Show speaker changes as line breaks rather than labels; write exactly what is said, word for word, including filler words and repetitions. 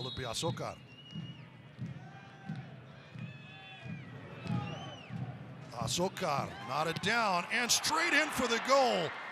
will it be Azócar? Azócar knotted down and straight in for the goal.